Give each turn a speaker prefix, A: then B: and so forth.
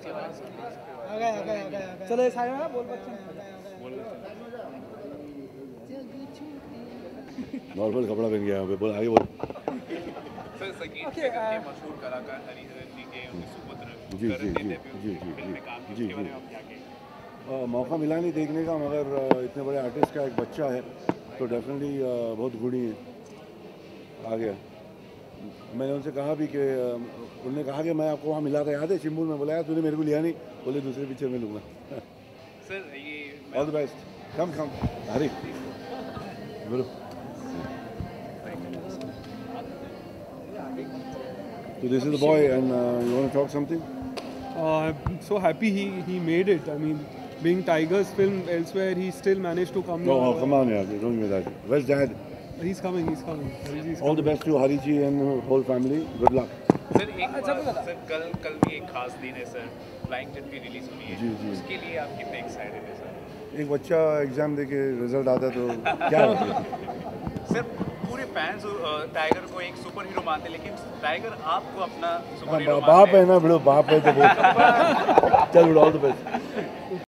A: चलो ये साइड में बोल बच्चन
B: नॉर्मल कपड़ा पहन गया बोल आगे बोल।
C: सर संगीत के मशहूर कलाकार हरिहरन जी के उनके सुपुत्र
B: जी जी जी जी जी जी जी मौका मिला नहीं देखने का, मगर इतने बड़े आर्टिस्ट का एक बच्चा है तो डेफिनेटली बहुत गुणी है। आ गया, मैंने उनसे कहा भी कि उन्होंने कहा कि मैं आपको वहाँ मिला था, याद है चिंबुल में, बोला यार तूने मेरे को लिया नहीं, बोले दूसरे पिक्चर में लूँगा।
C: सर ये
B: ऑल द बेस्ट, कम हरी बोलो। So this is the boy and you want to talk something?
A: I'm so happy he made it. I mean, being Tiger's film elsewhere, he still managed to come.
B: Oh, come on, yaar, don't give me that. Where's Dad?
A: He's coming.
B: All the best to Hariji and whole family. Good luck.
C: Sir कल भी एक खास दिन है sir, flying Jatt भी release हुई है, उसके लिए आप कितने एक्साइटेड हैं सर?
B: एक बच्चा एग्जाम देके रिजल्ट आता तो क्या
C: सर पूरे फैंस टाइगर को एक सुपर हीरो मानते, लेकिन टाइगर आपको अपना सुपर हीरो मानते हैं।
B: बाप है ना बड़ो, बाप है तो चल ऑल द बेस्ट।